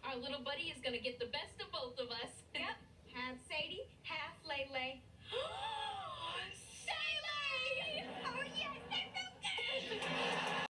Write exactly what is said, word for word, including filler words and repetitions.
our little buddy is going to get the best